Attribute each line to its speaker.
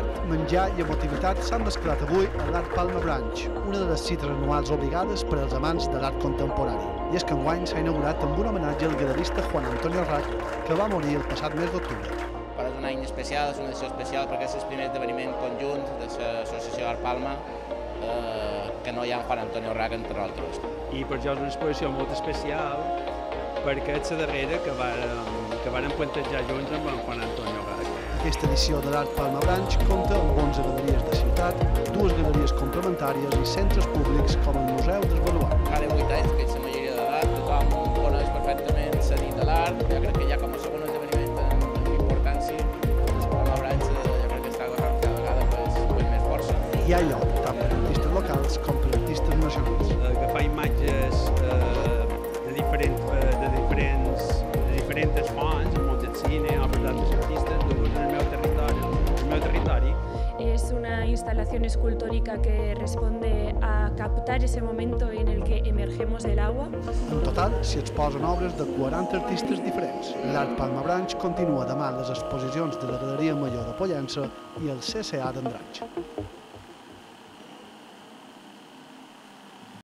Speaker 1: Art, menjar i emotivitat s'han desclarat avui a l'Art Palma Branch, una de les cites anuals obligades per als amants de l'art contemporani. I és que enguany s'ha inaugurat amb un homenatge al galerista Juan Antonio Rac, que va morir el passat mes d'octubre.
Speaker 2: Però és un any especial, és una edició especial perquè és el primer esdeveniment conjunt de l'Associació Art Palma que no hi ha Juan Antonio Rac entre altres.
Speaker 3: I per això és una exposició molt especial perquè és la darrera que varen plantejar junts amb en Juan Antonio Rac.
Speaker 1: Aquesta edició de l'Art Palma Branch compta amb 11 galeries de ciutat, 2 galeries complementàries i centres públics com el Museu d'Esbaluar.
Speaker 2: Ara 8 anys, que és la majoria d'edat, tothom coneix perfectament la nit de l'art. Jo crec que ja com a segon esdeveniment d'importància, el Palma Branch jo crec que està agafant cada vegada més força.
Speaker 1: Hi ha lloc tant per artistes locals com per artistes nacionals.
Speaker 3: Agafar imatges de diferents fonts, el món del cine, obres d'altres artistes, en el meu territori.
Speaker 4: Es una instalación escultórica que responde a captar ese momento en el que emergemos del agua.
Speaker 1: En total s'hi exposen obres de 40 artistes diferents. L'Art Palma Branch continua demà les exposicions de la Galeria Major de Pollença i el CCA d'Andratx.